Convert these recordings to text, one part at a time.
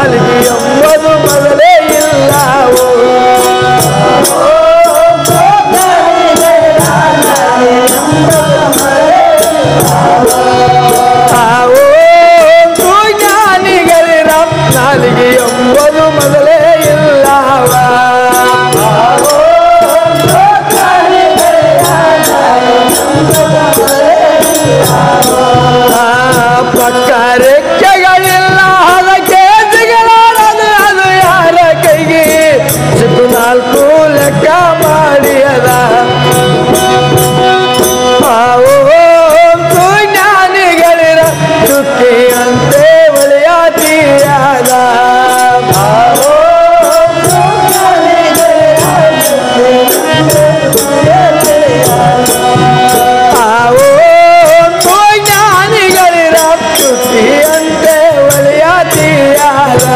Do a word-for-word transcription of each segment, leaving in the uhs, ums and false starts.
ನಾಲಿಗೆ ಎಂಬುದು ಮೊದಲೇ ಇಲ್ಲವೋ ಜ್ಞಾನಿಗಳಿರ ನಾಲಿಗೆ ಎಂಬುದು ಮೊದಲೇ ಇಲ್ಲವ ಪಕ್ಕ ರೆಕ್ಕೆಗಳಿಲ್ಲ ಅದಕ್ಕೆ ಜಿಗಳಾಡದು ಅದು ಯಾರ ಕೈಗೆ ಸಿಟ್ಟು ನಾಲ್ಕು ಲೆಕ್ಕ ಮಾಡಿಯದ ಜ್ಞಾನಿಗಳಿರ ಚುಕ್ಕಿಯಂತೆ ಒಳೆಯಾತಿಯಾದ ಜ್ಞಾನಿಗಳಿರ ಚುಕ್ಕಿಯಂತೆ ಒಳೆಯಾತಿಯಾದ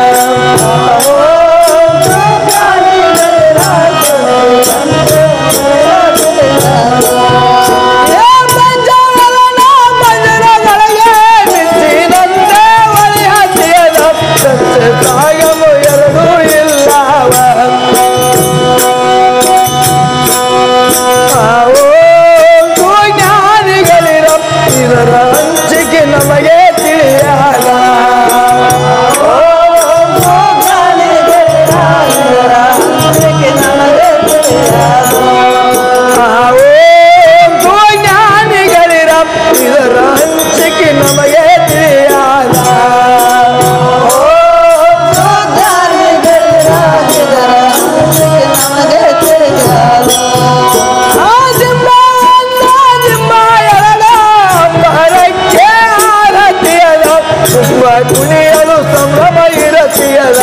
ಸಾಗಲು ಎರಡೂ ಇಲ್ಲವ ಜ್ಞಾನಿಗಳಿರ ಇದರ ಹಂಚಿಕೆ ನಮಗೆ ತಿಳಿಯಾಗ ಜ್ಞಾನಿಗಳಿರ ಇದರ ಹಂಚಿಕೆ ನಮಗೆ ತಿಳಿಯಾಗ ಕುಣಿಯಲು ಸಂಭ್ರಮ ಇರತಿಯದ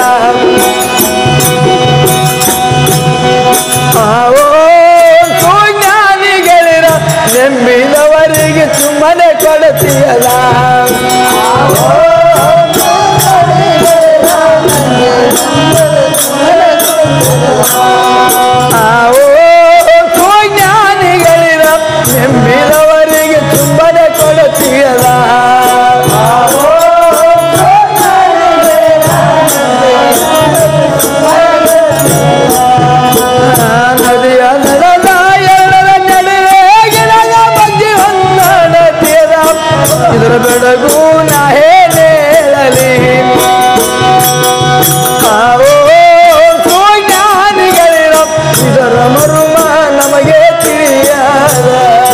ಜ್ಞಾನಿಗಳಿರ ನೆಮ್ಮಿದವರಿಗೆ ಸುಮ್ಮನೆ ಕೊಡತಿಯದ ಜ್ಞಾನಿಗಳಿರ ನೆಮ್ಮಿದವರಿಗೆ ಸುಮ್ಮನೆ ಕೊಡತಿಯದ ನದಿಯ ನಡೆದ ಎರಡರ ನಡುವೆ ಗಿಡದ ಬಗ್ಗೆ ಹೊಂದಾಡತಿಯದ ಇದರ ಬೆಳಗು ನಾ ಹೇಳಲಿ ಜ್ಞಾನಿಗಳಿರ ಇದರ ಮರುಮ ನಮಗೆ ತಿಳಿಯದ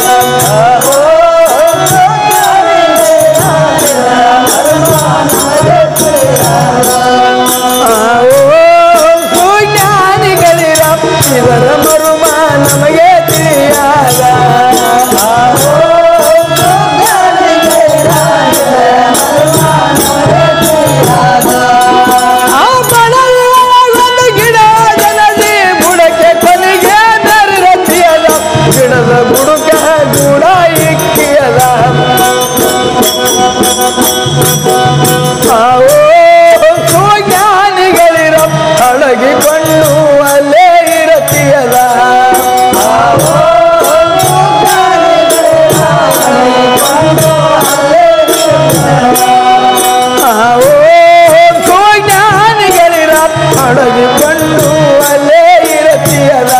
ಜ್ಞಾನಿಗಳಿರ ಇದರ ಮರುಮ ನಮಗೆ ತಿಳಿಯದ ಆ ಬಣವಿನ ಗಿಡ ಜನದಿ ಬುಡಕ್ಕೆ ಕೊನೆಗೆ ಬೆರತಿಯದ ಗಿಡದ ಬುಡುಕ ಗೂಡ ಇಕ್ಕಿಯದ ಜ್ಞಾನಿಗಳಿರ ಅಡಗಿಕೊಂಡು ಅಲ್ಲೇ ಇರತಿಯದ ಜ್ಞಾನಿಗಳಿರ ಅಡಗಿಕೊಂಡು ಅಲ್ಲೇ ಇರತಿಯದ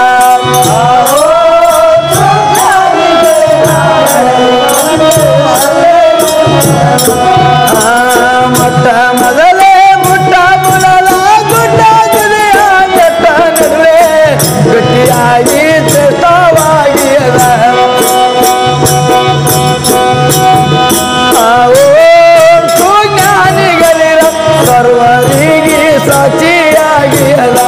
ಮಟ್ಟ ಮೊದಲೇ ಮುಟ್ಟ ಮುಳಲ ಗುಡ್ಡ ಗುರಿಯ ಬೆಟ್ಟ ನಡುವೆ ಗಟ್ಟಿಯಾಗಿ ಶ್ರೇಷ್ಠವಾಗಿಯದ ಜ್ಞಾನಿಗಳಿರ ಸರ್ವರಿಗೆ ಸಾಕ್ಷಿಯಾಗಿಯದ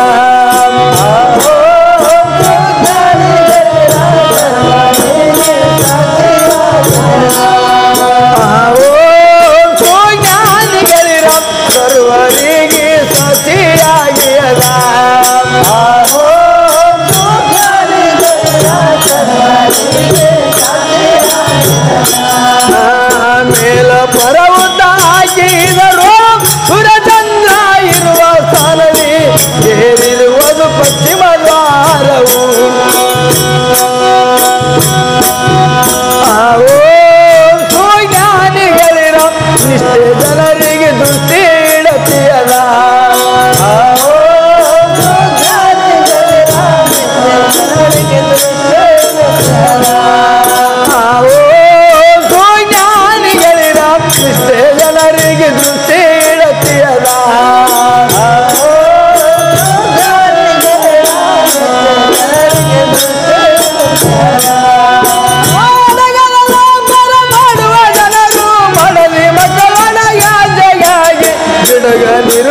ಜ್ಞಾನಿಗಳಿರ ಸರ್ವರಿಗೆ ಸಾಕ್ಷಿಯಾಗಿಯದ ಮೇಲ ಪರವುತ ಹಾಕಿದರು ಸುರಚಂದ್ರ ಇರುವ ಸ್ಥಾನದಿ ಏರಿರುವುದು ಪಶ್ಚಿಮ ದ್ವಾರವು ಜ್ಞಾನಿಗಳಿರ ನಿಷ್ಠೆ ಜನರಿಗೆ ದೃಷ್ಟಿ ಇಡತಿಯದ ಬಿಡಗನಿರು